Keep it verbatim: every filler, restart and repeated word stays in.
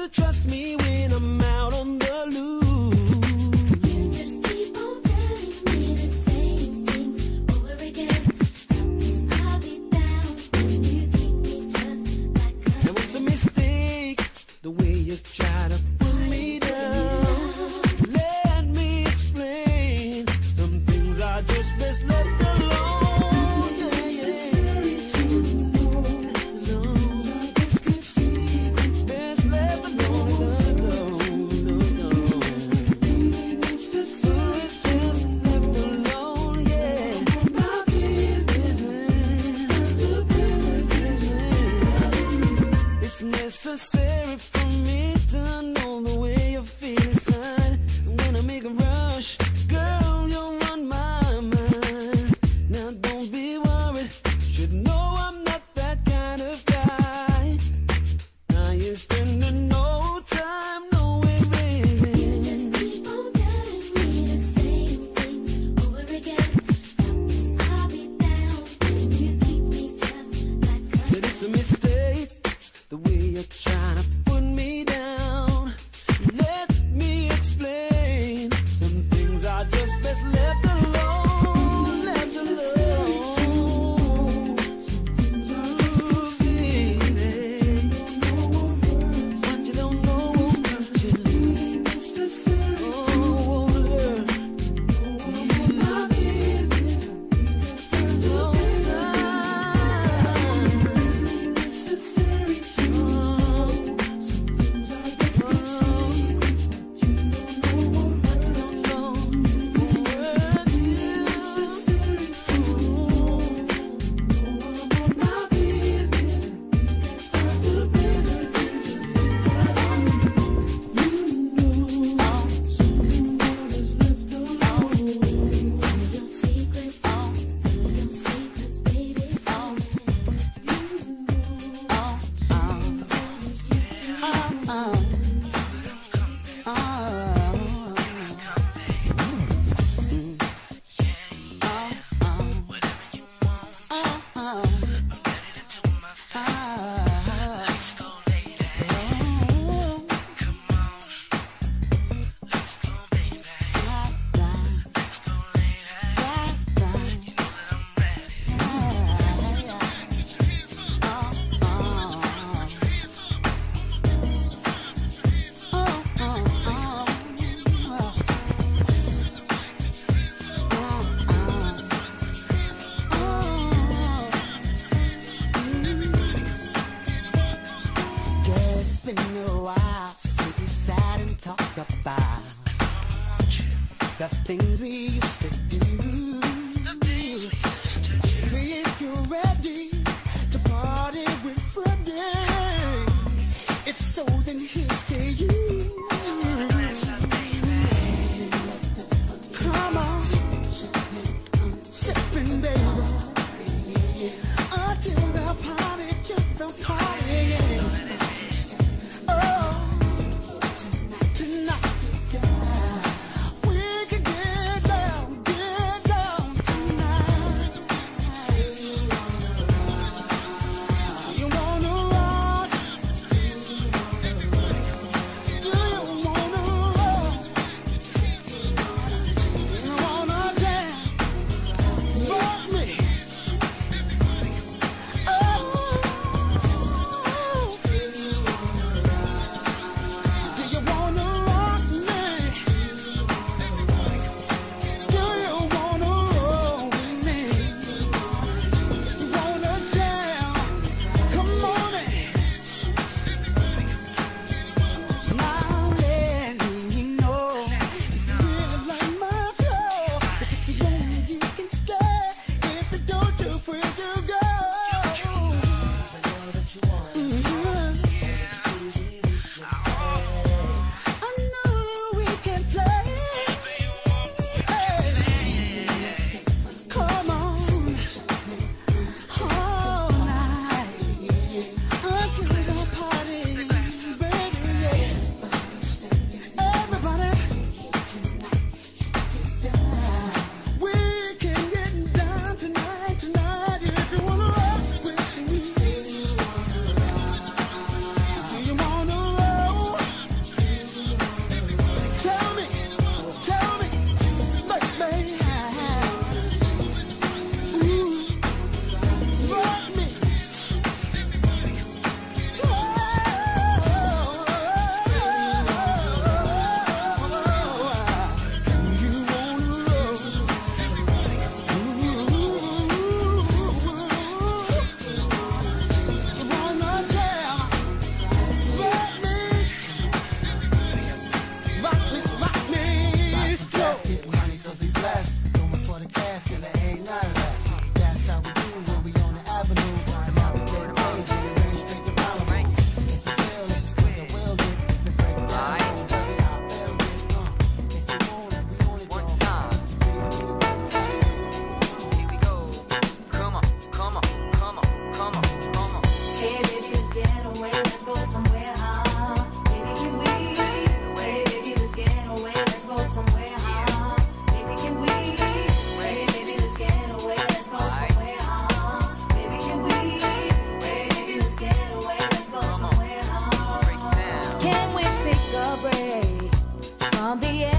to trust me when I'm out on the loose. You just keep on telling me the same things over again. I'll be down when you keep me just like a. Now it's a mistake, the way you try to put me down. Let me explain, some things are just best left alone. Necessary for me to know the way you feel inside. I'm gonna make a rush, girl, you're on my mind. Now don't be worried, should know I'm not that kind of guy. Now you're spending no time knowing, baby. You just keep on telling me the same things over again. I'll be down when you keep me just like a. Said it's a mistake, the way you're trying to put me down. Let me explain, some things are just best left alone. Left alone. Some things are just baby. What you don't know won't hurt you. Oh, hurt. My business. Don't sign. Necessary. The things we used to do. The things we used to do. If you're ready to party with Freddie, if so, then here's to you. Come on, sipping, baby, until the party, till the party. Oh, tonight. You wanna ride? on the